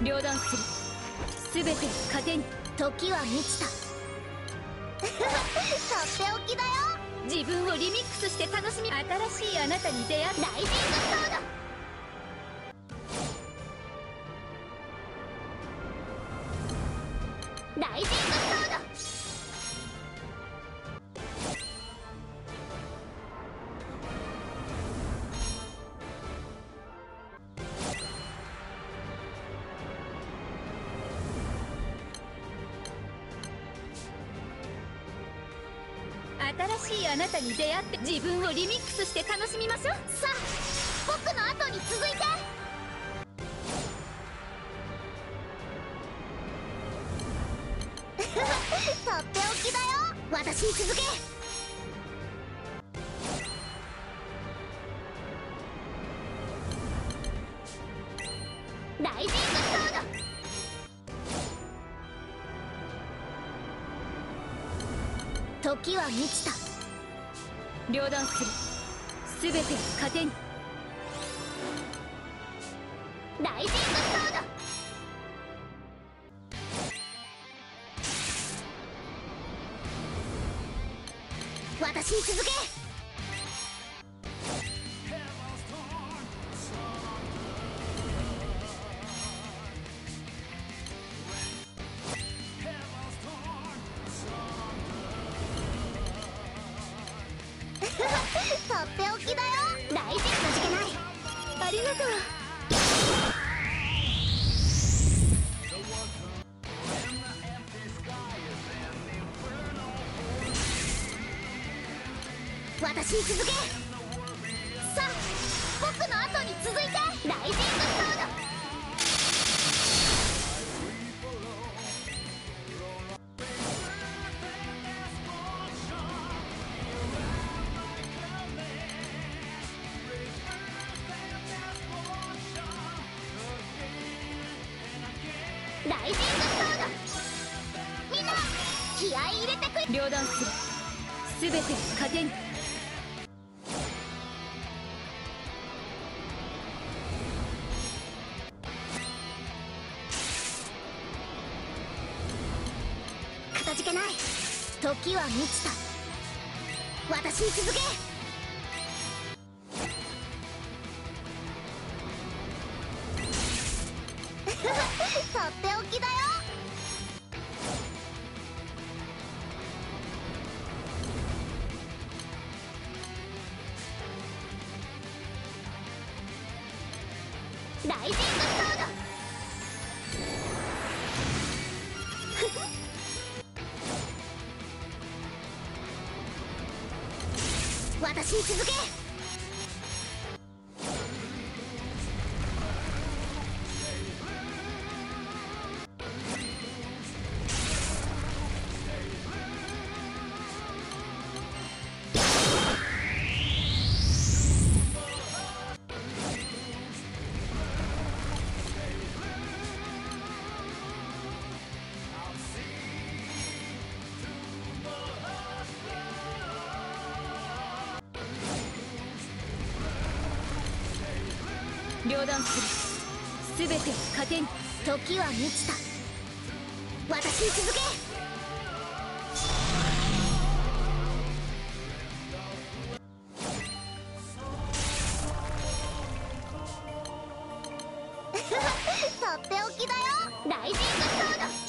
両断する。すべて糧に。 時は満ちた。とっておきだよ。 自分をリミックスして楽しみ。新しいあなたに出会った。 ライジングソード。ライジングソード。 新しいあなたに出会って、自分をリミックスして楽しみましょう。 さあ、僕の後に続いて。とっておきだよ。私に続け。ライジングソード。時は満ちた。 両断する。すべて糧に。 ライジングソード。私に続け。とっておきだよ。大事かたじけない。 ありがとう。 私に続け。さあ、僕の後に続いて。ライジングソード。ライジングソード。みんな気合い入れてくれ。 両断する。すべて糧に。 かたじけない。時は満ちた。私に続け。とっておきだよ。ライジングソード。私に続け。 両断する。すべて糧に。 時は満ちた。私に続け。とっておきだよ。ライジングソード。